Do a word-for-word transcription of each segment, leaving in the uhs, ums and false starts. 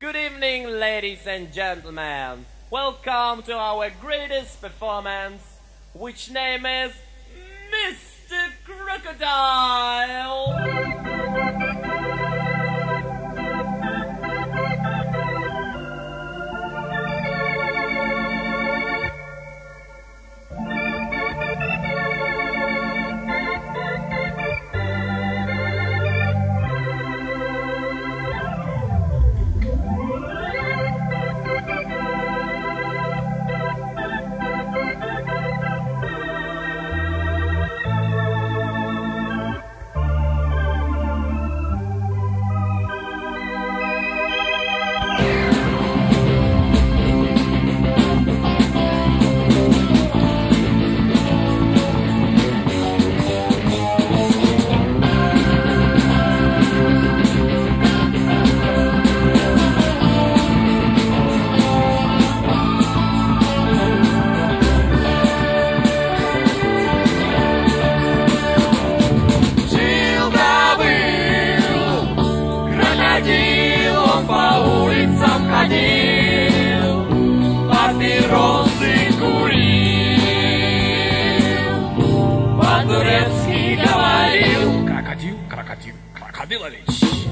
Good evening, ladies and gentlemen. Welcome to our greatest performance, which name is Mister Crocodile. Папиросы курил, по-турецки говорил. Крокодил, крокодил, крокодилович.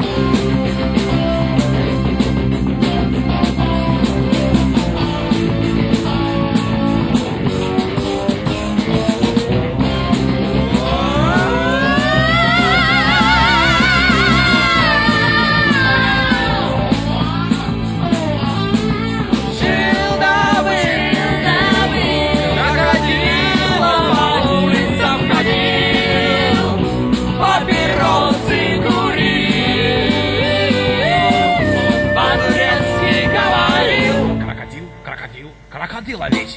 Крокодилович.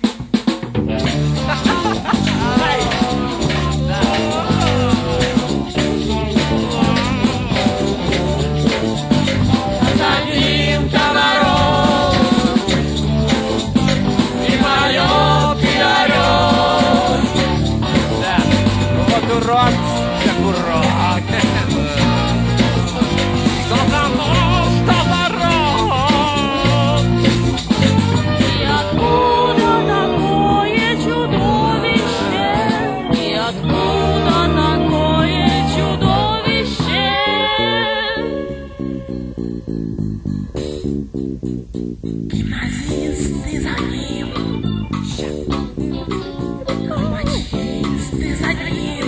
За ним комаров и поет, и орет. Да, вот урод, как урод. Гимназисты за ним, кулачисты за ним,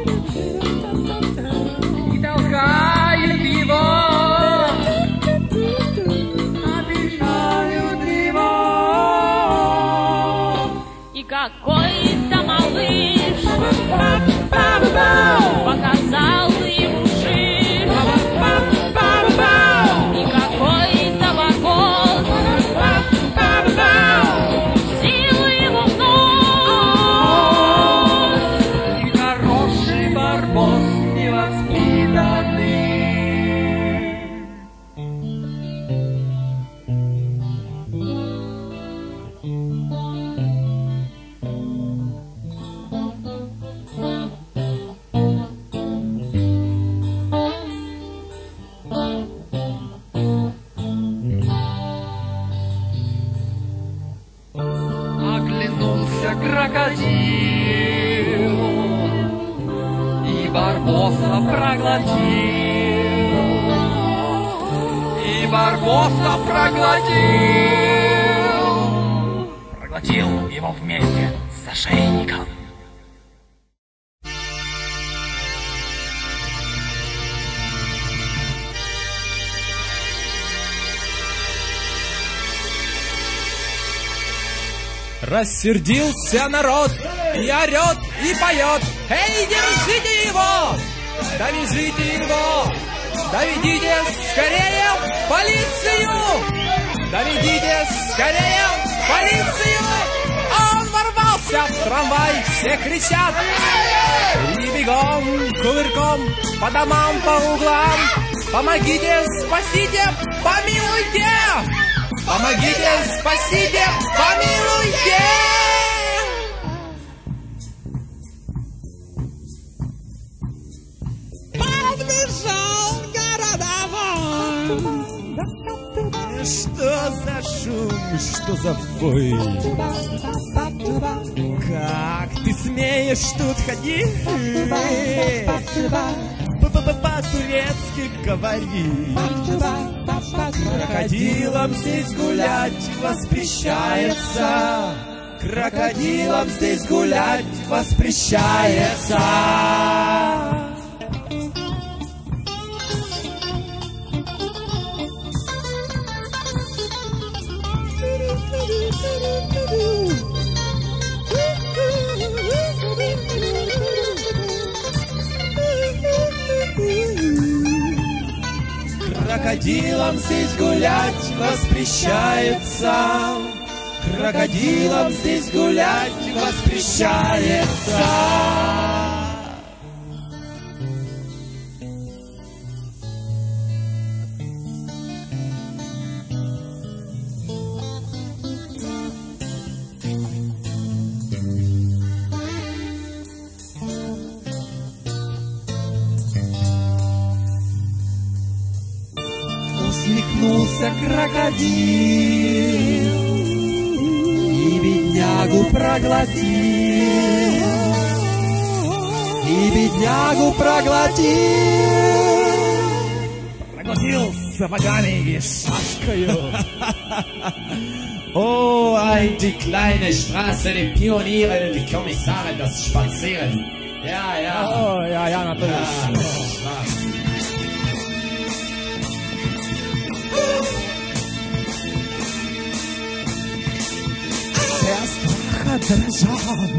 и толкают его, обижают его. И какой-то малыш показал ему шип, и какой-то богос сил ему в нос. И хороший барбос невоспитанный. Оглянулся крокодил и барбоса проглотил, и барбоса проглотил. Проглотил его вместе с ошейником. Рассердился народ и орет, и поет. Эй, держите его! Довезите его! Доведите скорее в полицию! Доведите скорее в полицию! Он ворвался в трамвай, все кричат. И бегом, кувырком, по домам, по углам. Помогите, спасите, помилуйте! Помогите, спасите, помилуйте! Побежал городовой Что за шум, что за вой? Как ты смеешь тут ходить? По-турецки говори. Крокодилам здесь гулять воспрещается. Крокодилам здесь гулять воспрещается. Крокодилам здесь гулять воспрещается. Крокодилам здесь гулять воспрещается. Усмехнулся крокодил и беднягу проглотил, и беднягу проглотил. Проглотил сапогами и шашкою. Oh, ein, die kleine Straße, die Pioniere, die Kommissare, das Spazieren. Ja, ja. Oh, ja, ja, natürlich. Ja, Spaß. Все страха дрожат,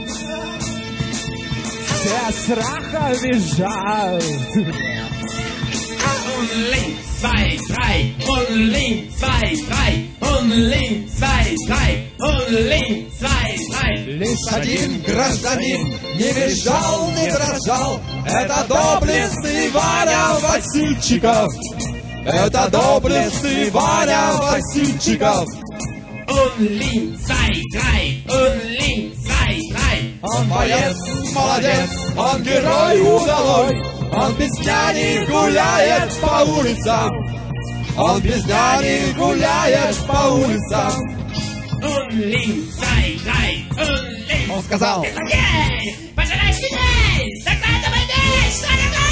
все страха визжат. Und links, zwei, drei, und links, zwei, drei, und links, zwei, drei, und links, zwei, drei. Лишь один гражданин не визжал, не дрожал. Это доблестный Ваня Васильчиков. Это доблестный Ваня Васильчиков. Und links, zwei, drei, und links, zwei, drei. Он боец, молодец, он герой удалой. Он без няни гуляет по улицам. Он без няни гуляет по улицам. Und links, zwei, drei, und links. Он сказал: Пожирай людей! Закатывай дверь! Что такое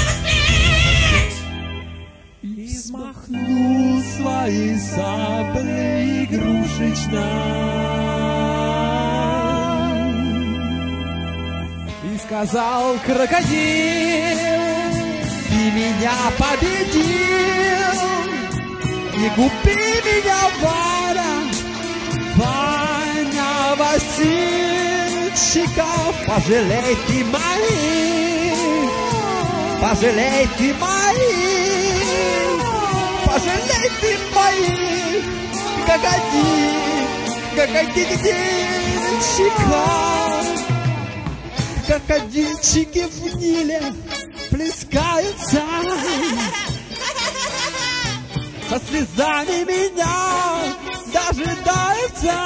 и смахнул свои сабли игрушечно. И сказал крокодил: Ты меня победил, не губи меня, Ваня, Ваня Васильчиков. Пожалей ты моих, пожалей ты моих, пожалей ты моих, крокодил, крокодильчиков. Крокодильчики в Ниле плескаются, со слезами меня дожидаются.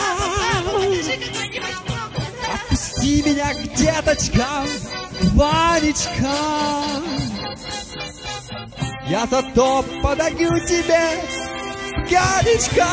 Отпусти меня к деточкам, Ванечка. Я зато подарю тебе пьяничка.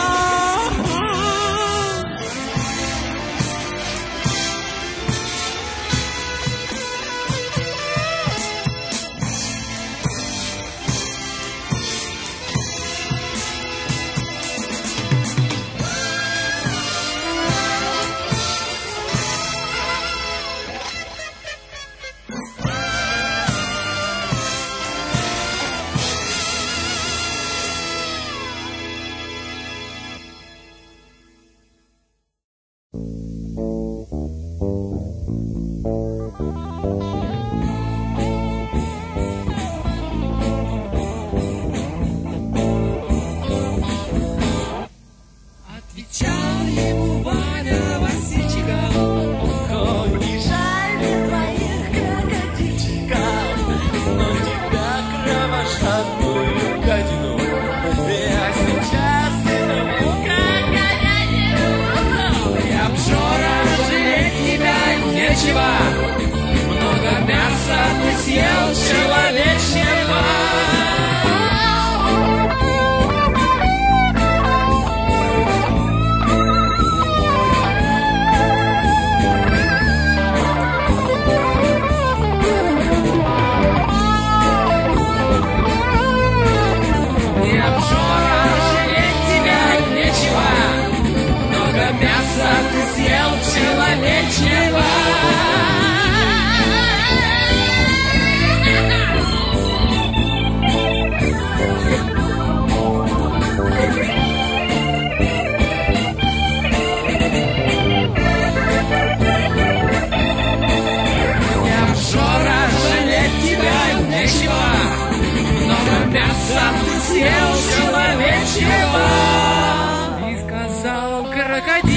крокодил,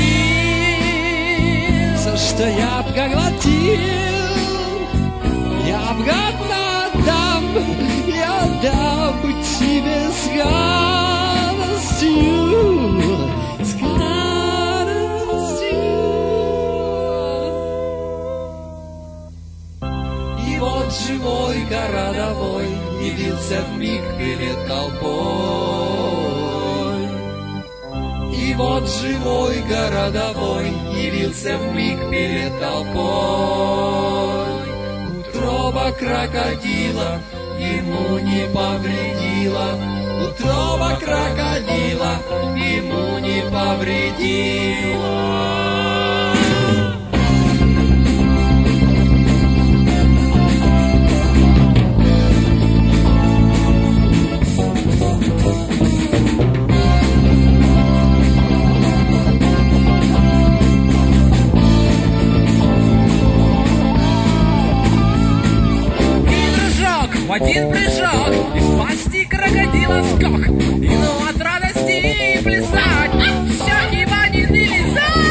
все, что я поглотил, я обратно отдам, я отдам тебе с радостью, с радостью. И вот живой городовой явился вмиг перед толпой. И вот живой городовой явился вмиг перед толпой. Утроба крокодила ему не повредила, утроба крокодила ему не повредила. В один прыжок из пасти крокодила скок, и ну от радости плясать, все его не вылезать.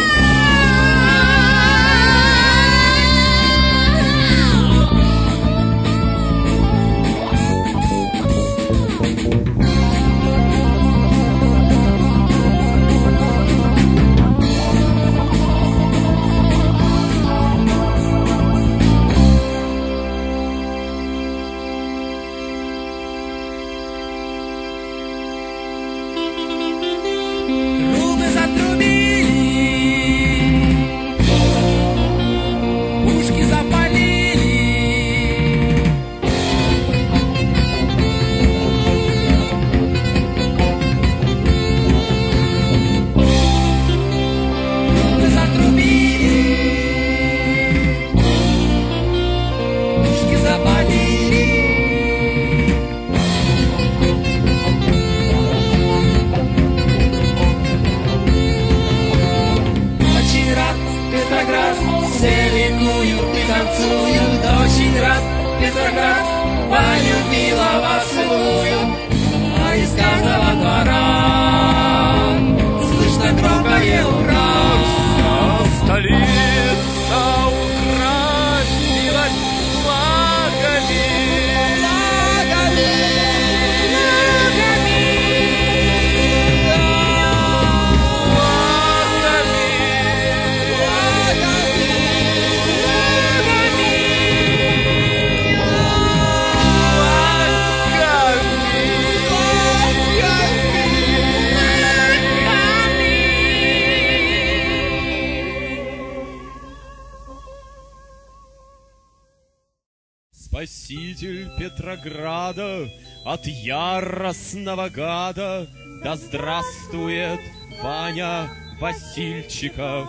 Спаситель Петрограда от яростного гада, да здравствует Ваня Васильчиков.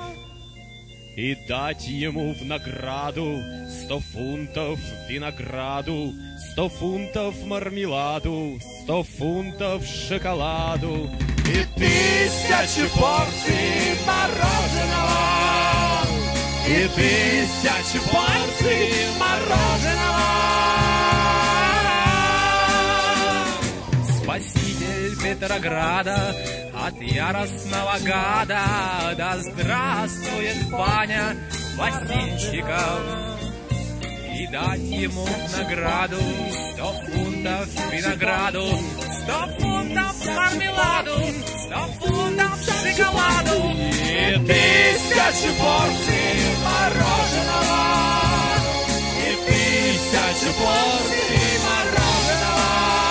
И дать ему в награду сто фунтов винограду, сто фунтов мармеладу, сто фунтов шоколаду и тысячу порций мороженого, и тысячу порций мороженого. Спаситель Петрограда от яростного гада, да здравствует Ваня Васильчиков. И дать ему в награду сто фунтов винограду, сто фунтов мармеладу, сто фунтов шоколаду и тысячу порций мороженого, и тысячу порций мороженого.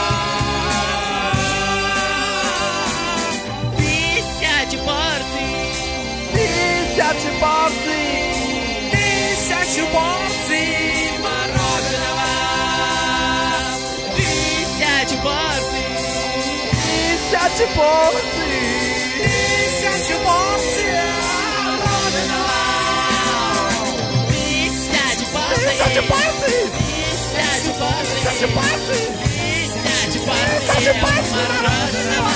Тысячу порций, тысячу порций, тысячу порций мороженого, тысячу порций, тысячу порций, тысячу порций мороженого, тысячу порций, тысячу порций, тысячу порций, тысячу порций, тысячу порций мороженого.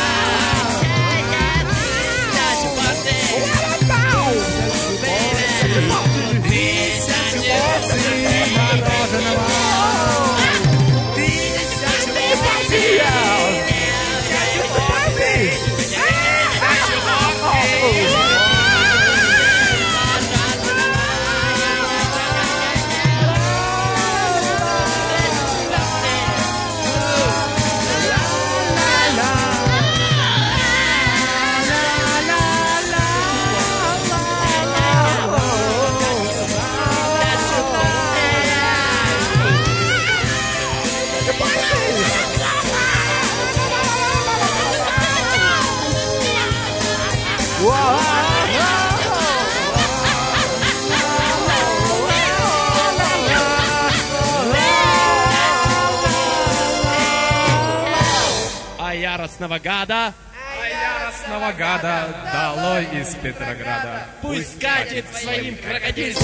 А яростного гада, а яростного гада долой из Петрограда. Пусть катит своим крокодильским.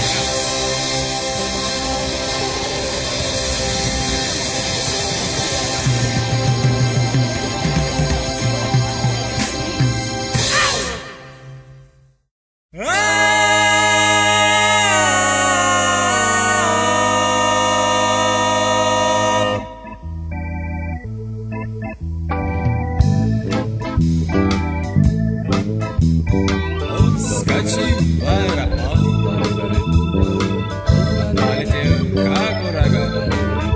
Скачи в аэропорт, полетел как ураган,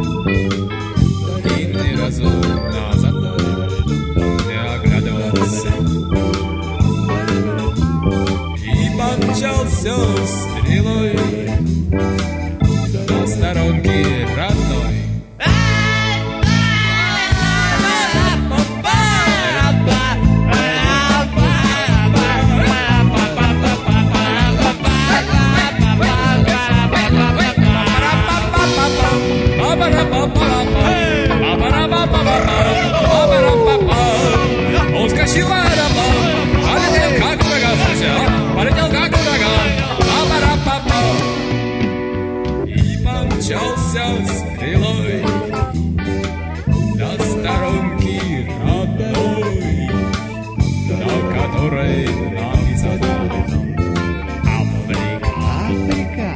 и ни разу назад не оглядывался. И помчался стрелой до сторонки родной. Он скочил в аэропорт, полетел как ураган, полетел как ураган, и помчался стрелой до сторонки родной, до которой ноги задали. Африка, Африка.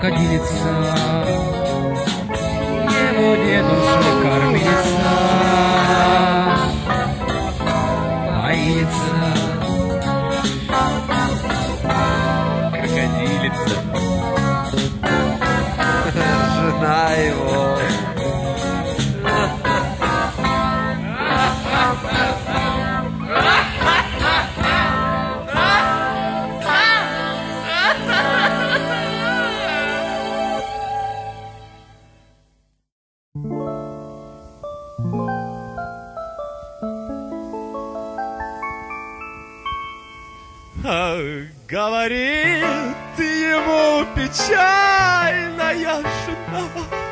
крокодилица, не будет уже кормиться, боится. Крокодилица. Жена его. Говорит ему печальная жена: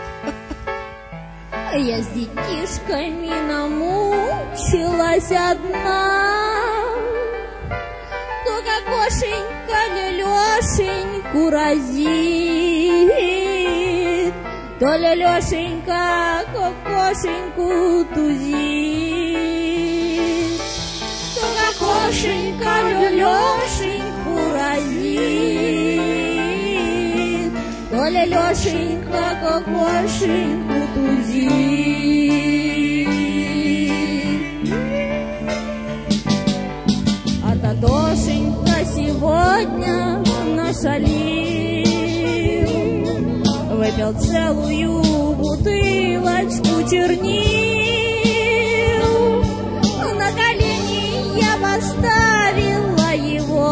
я с детишками намучилась одна, то кокошенька Лёлёшеньку разит, то Лёлёшенька кокошеньку тузит, то кокошенька Лёлёшеньку разит, то Лёлёшенька кокошеньку тузит. А Татошенька сегодня нашалил, выпил целую бутылочку чернил, на колени я поставила его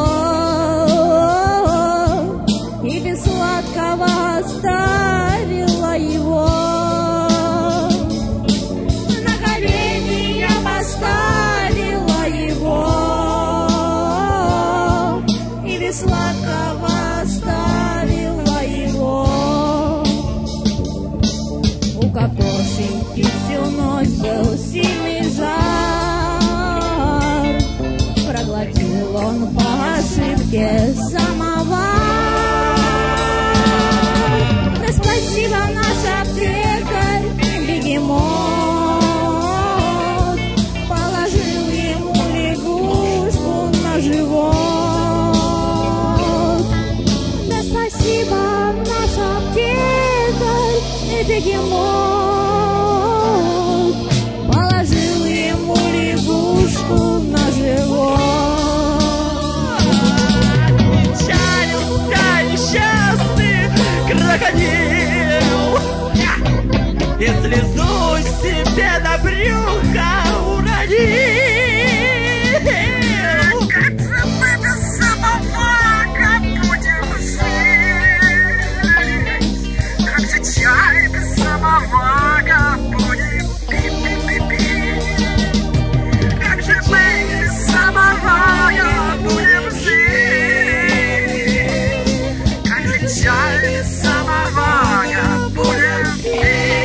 и без сладкого оставила его. На колени я поставила его и без сладкого оставила его. У кокошеньки всю ночь был сильный жар, проглотил он по ошибке самовар. Да спасибо, наш аптекарь бегемот положил ему лягушку на живот. Да спасибо, наш аптекарь бегемот положил ему лягушку на живот. Печалился несчастный крокодил и слезу себе на брюхо уронил. Как же мы без самовара будем жить? Как же чай без самовара будем пить? Как же мы без самовара будем жить? Как же чай без самовара будем пить?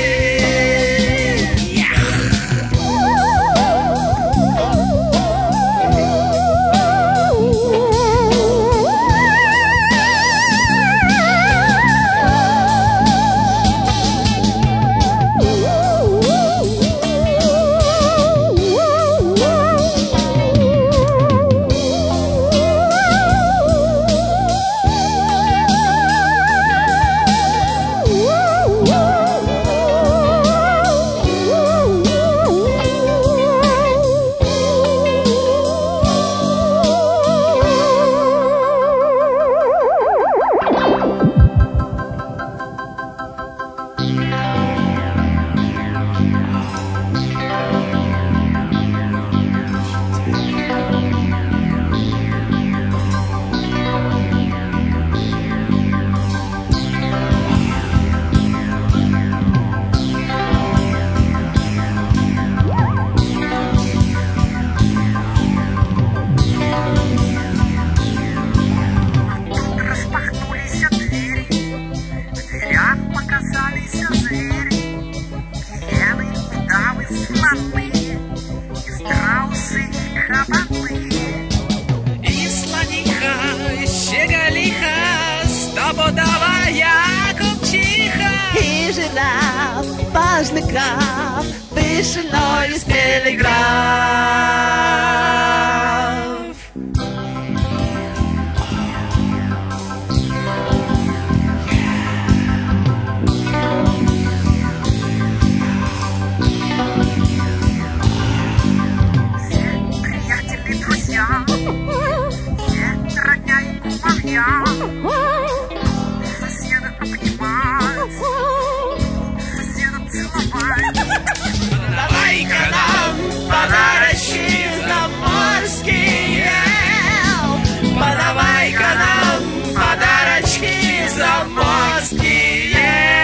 важный граф, вышел из телеграф. громоздкие.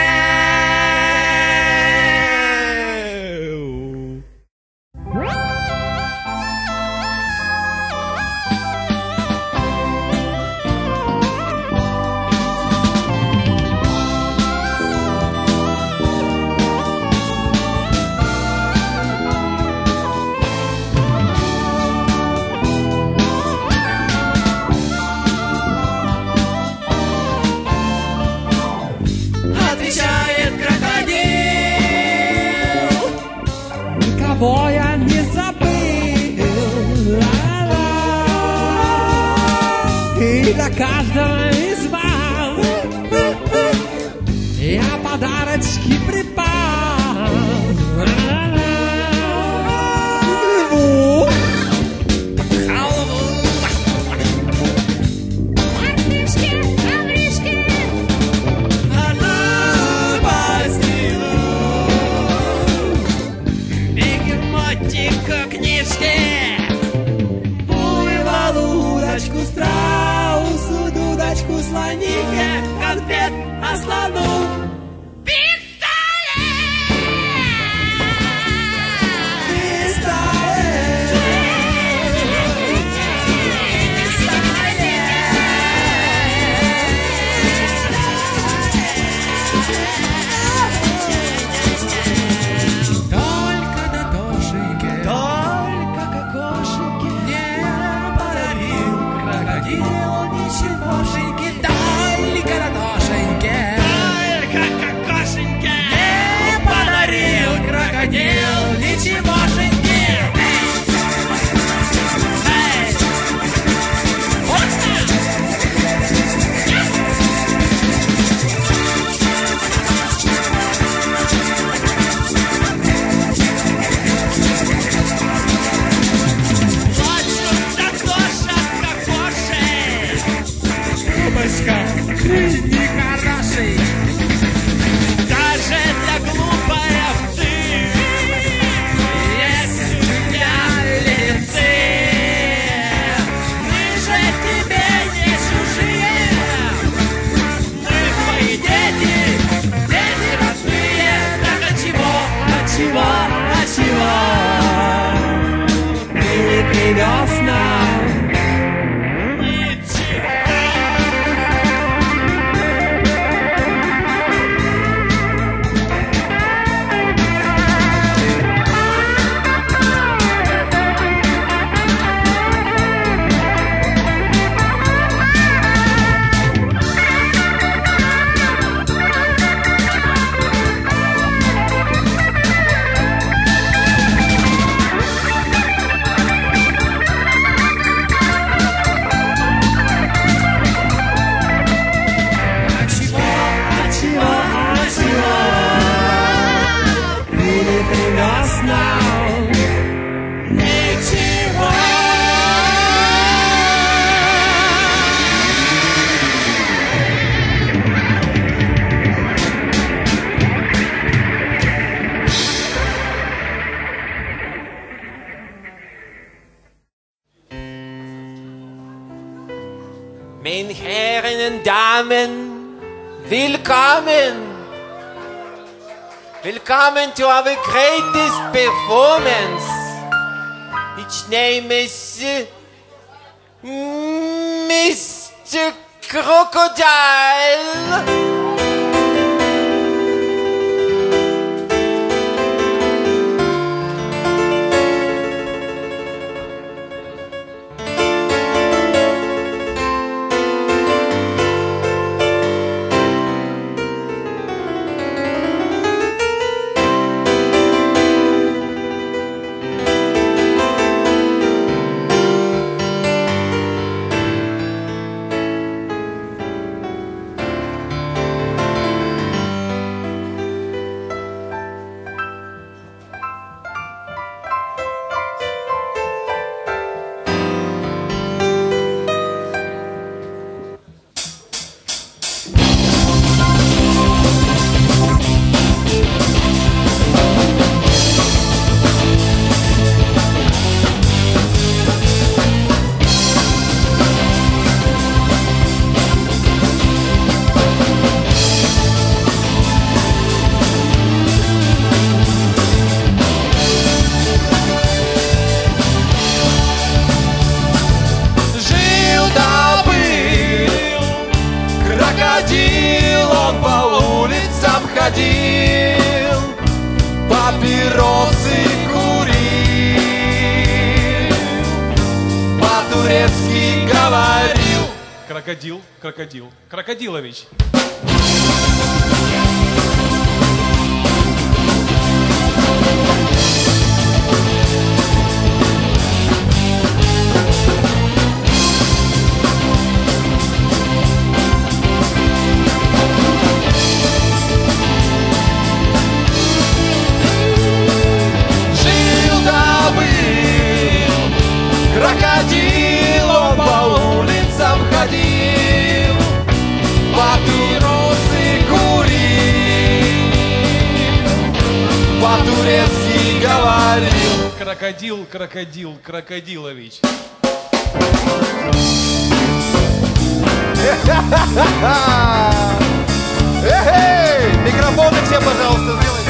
Отвечает крокодил: никого я не забыл. И для каждого из вас я подарочки припас. Удочку страусу, дудочку слонике, конфет на слону. Нехороший. Даже для глупой овцы есть у меня лицы. Мы же тебе не чужие. Мы твои дети, дети родные. Так от чего, от чего, от чего ты не привез нам? Meine Herren und Damen, willkommen! Willkommen to our greatest performance. Its name is uh, Mister Crocodile. крокодил папиросы курил, по-турецки говорил. Крокодил, крокодил, Крокодилович. Крокодил, он по улицам ходил, папиросы курил, по-турецки говорил. Крокодил, крокодил, Крокодилович. Эй, микрофоны все, пожалуйста, сделайте.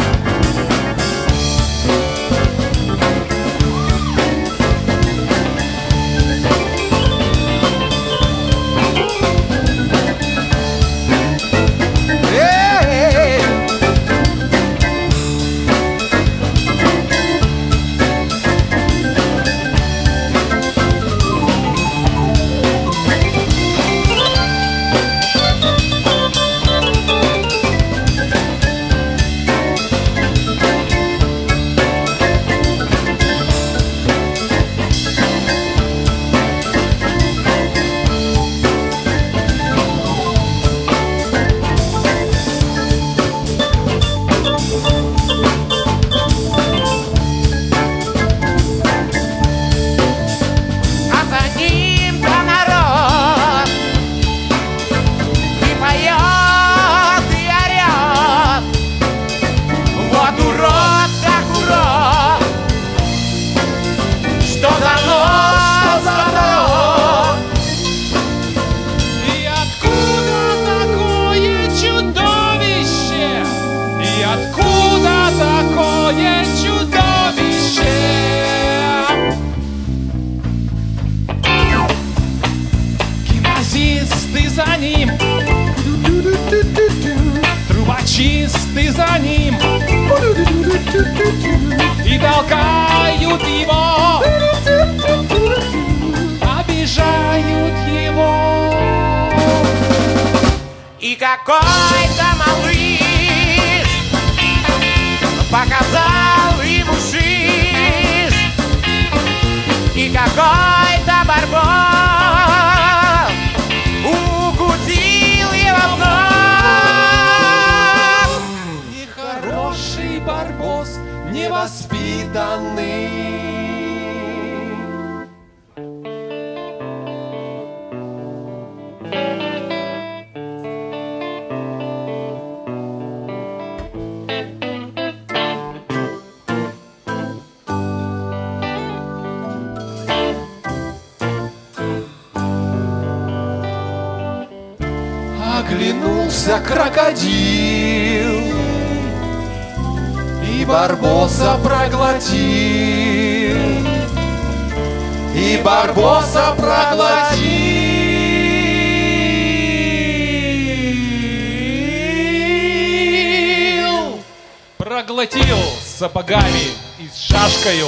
Трубочисты за ним и толкают его, обижают его. И какой-то малыш показал ему шиш, и какой-то барбос укусил его в нос. Барбос невоспитанный. Оглянулся крокодил и Барбоса проглотил, и Барбоса проглотил. Проглотил с сапогами и с шашкою.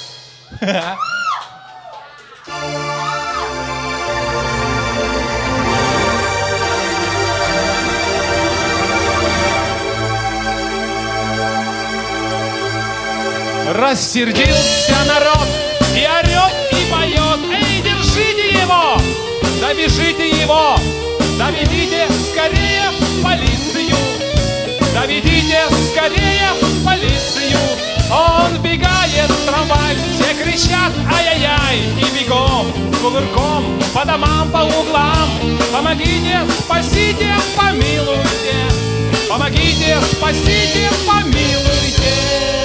Рассердился народ и орет, и поет. Эй, держите его! Довяжите его! Доведите скорее в полицию! Доведите скорее в полицию! Он бегает в трамвай, все кричат ай-яй-яй, и бегом, кувырком, по домам, по углам. Помогите, спасите, помилуйте! Помогите, спасите, помилуйте!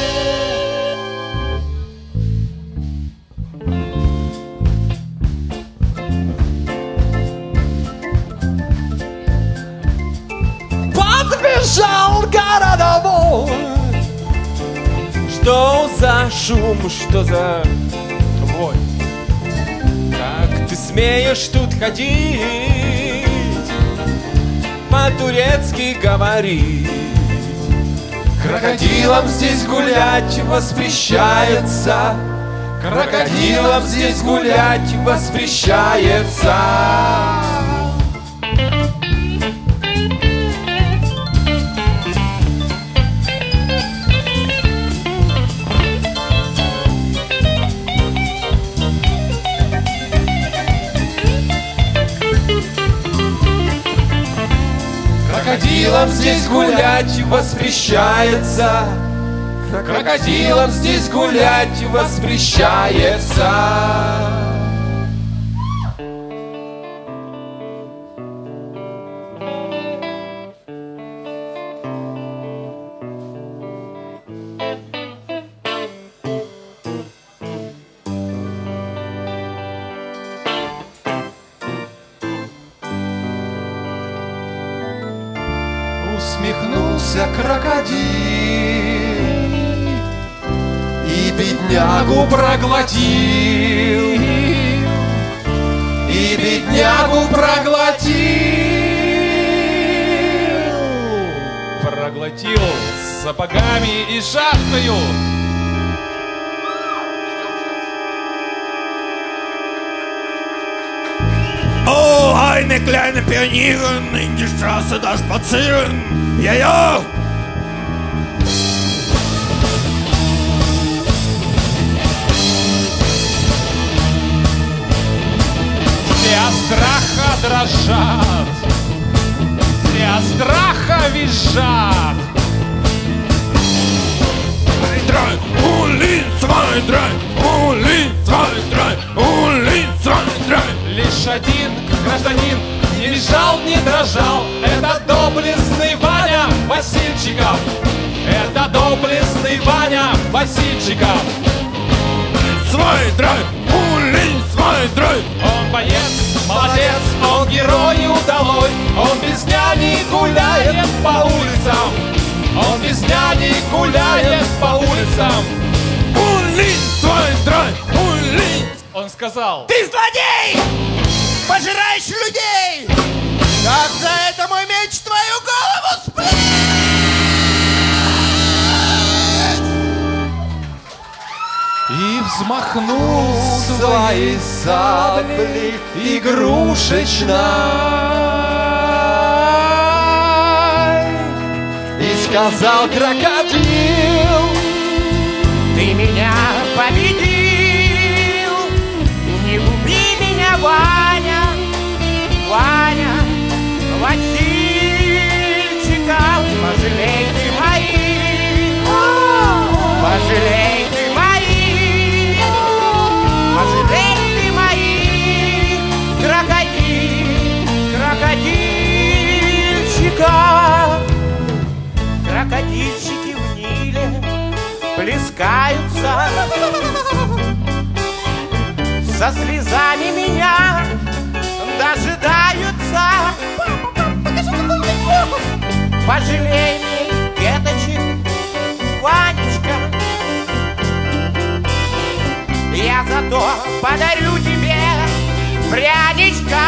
Подбежал городовой. Что за шум, что за твой? Как ты смеешь тут ходить, по-турецки говорить? Крокодилам здесь гулять воспрещается. Крокодилам здесь гулять воспрещается. Крокодилам здесь гулять воспрещается. Крокодилам здесь гулять воспрещается. Усмехнулся крокодил и беднягу проглотил, и беднягу проглотил. Проглотил с сапогами и шахтою. Oh, eine kleine Pionierin in die Straße da spazieren. Ja, ja. Все от страха дрожат, все от страха визжат. Drei, Uli, zwei, drei, Uli, zwei, drei, Uli, zwei, drei. Лишь один гражданин не визжал, не дрожал. Это доблестный Ваня Васильчиков. Это доблестный Ваня Васильчиков. Zwei, drei, Uli, zwei, drei. Он боец, молодец, он герой удалой. Он без няни гуляет по улицам. Он без няни гуляет по улицам. Uli, zwei, drei, Uli. Он сказал: Ты злодей! Пожираешь людей! Как за это мой меч твою голову сплет! И взмахнул своей саблей игрушечной и сказал крокодил: ты меня победил, не губи меня, Ваня, Ваня, Васильчиков, пожалей ты моих, пожалей ты моих, пожалей ты моих, крокодил, крокодильчиков. Крокодильчики в Ниле плескаются, со слезами меня дожидаются. Пожалей мне деточек, Ванечка, я зато подарю тебе пряничка.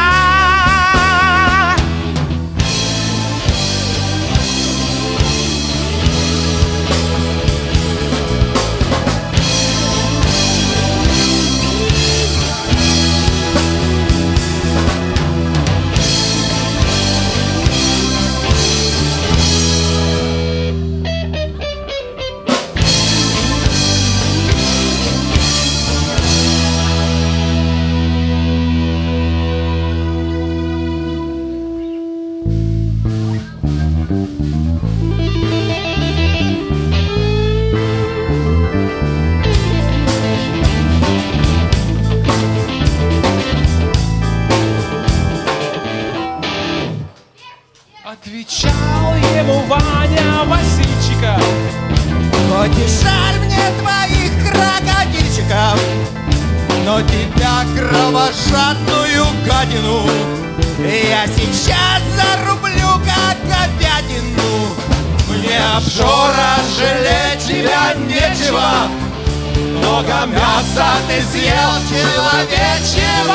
Отвечал ему Ваня Васильчиков: хоть и жаль мне твоих крокодильчиков, но тебя, кровожадную гадину, я сейчас зарублю, как говядину. Мне обжора жалеть тебя нечего, много мяса ты съел человечего.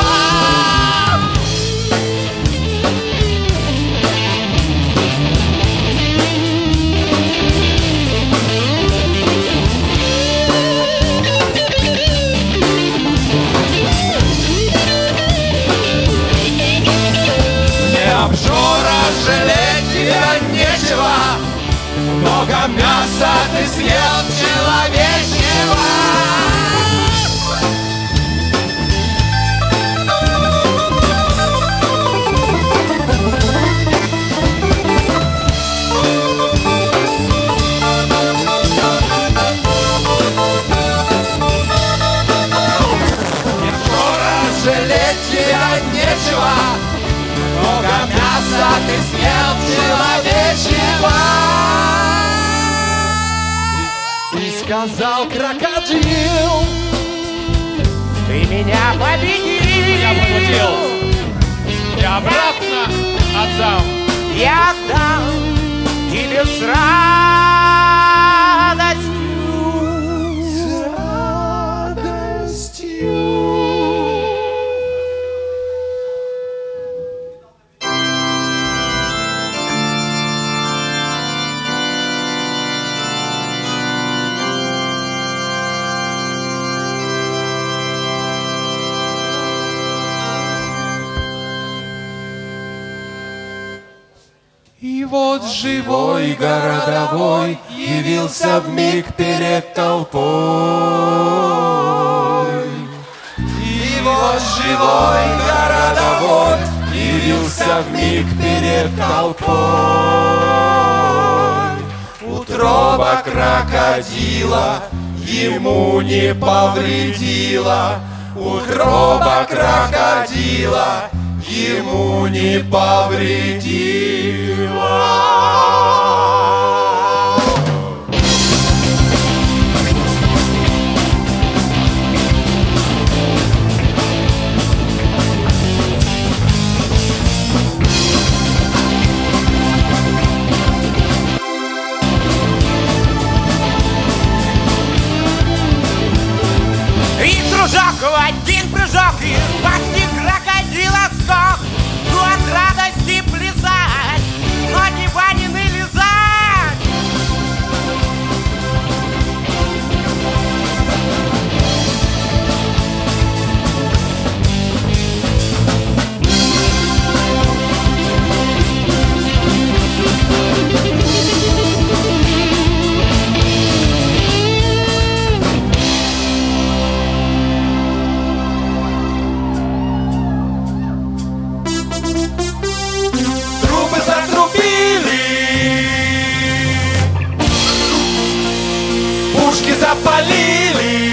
много мяса ты съел человечьего. Жалеть тебя нечего, много мяса ты съел человечьего. И сказал крокодил: ты меня победил. Я победил. Я обратно отдам. Я отдам тебе с радостью. С радостью. И вот живой городовой явился вмиг перед толпой. И вот живой городовой явился вмиг перед толпой. Утроба крокодила ему не повредила. Утроба крокодила ему не повредила. И дружок в один прыжок, и спасти крокодила сдох. Ну от радости плясать, ноги банины лизать. Запалили.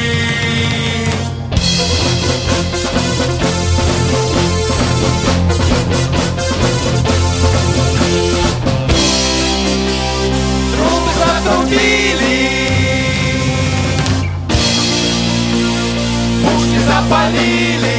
Трубы затрубили. Пушки запалили.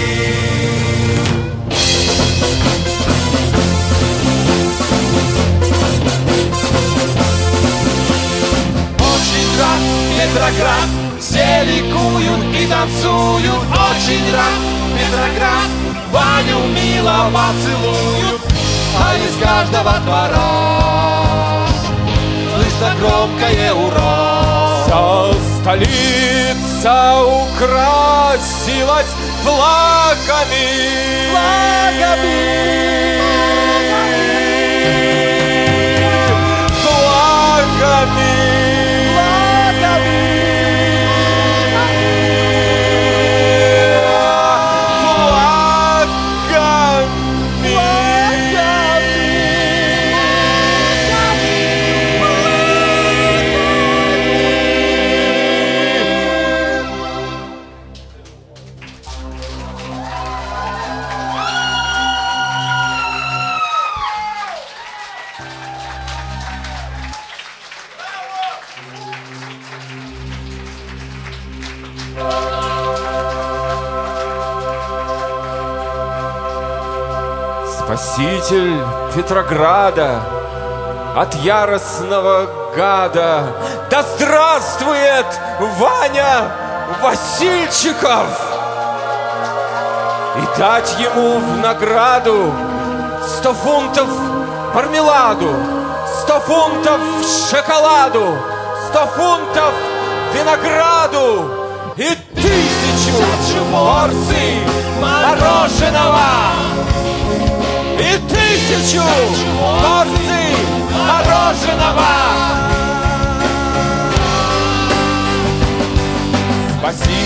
Петроград, все ликуют и танцуют. Очень рад Петроград, Ваню милого целуют. А из каждого двора слышно громкое ура. Вся столица украсилась флагами. Флагами. Флагами. Спаситель Петрограда от яростного гада. Да здравствует Ваня Васильчиков! И дать ему в награду сто фунтов мармеладу, сто фунтов шоколаду, сто фунтов винограду и тысячу порций мороженого. И тысячу порций мороженого.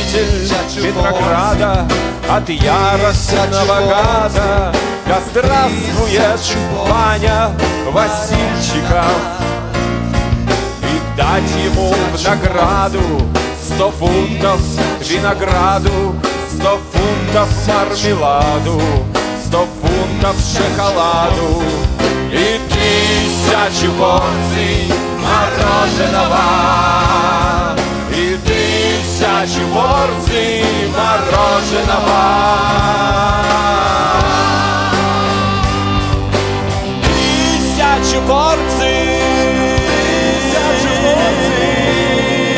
житель Петрограда, от яростного гада. Да здравствует Ваня Васильчиков. И дать ему в награду сто фунтов винограду, сто фунтов мармеладу, сто фунтов шоколаду и тысячу порций мороженого, и тысячу порций мороженого. Тысячу порций, тысячу порций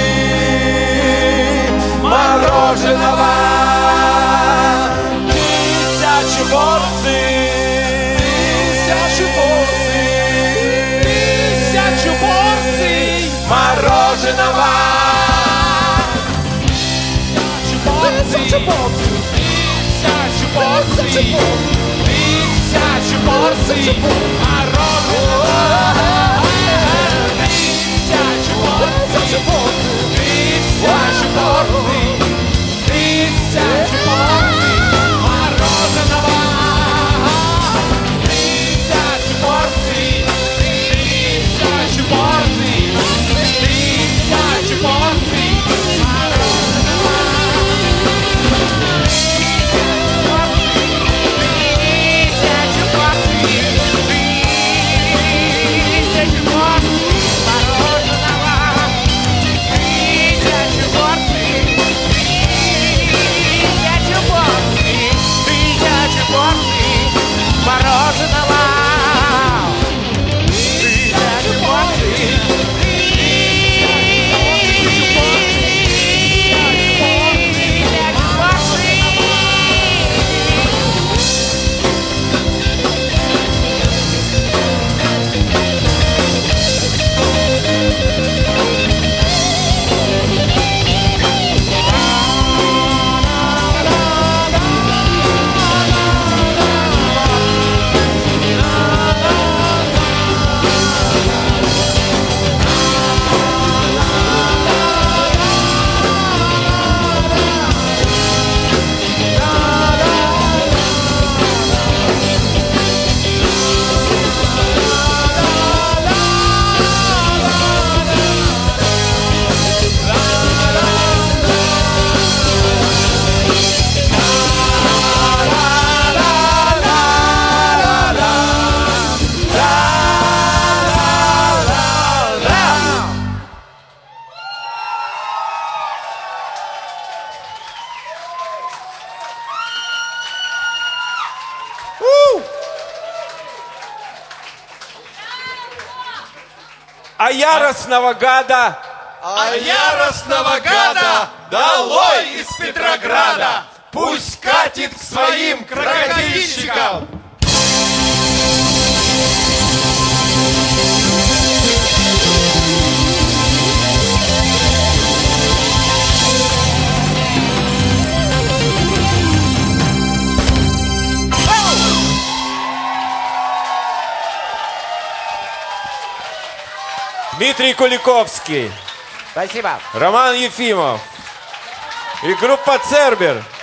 мороженого, тысячу порций, тысячу порций, тысячу порций мороженого, тысячу порций, тысячу порций, тысячу порций, тысячу порций мороженого, тысячу порций, тысячу порций, тысячу порций мороженого, тысячу порций, тысячу порций, тысячу порций мороженого. А яростного гада, а яростного гада долой из Петрограда! Пусть катит к своим крокодильщикам! Дмитрий Куликовский. Спасибо. Роман Ефимов. И группа Цербер.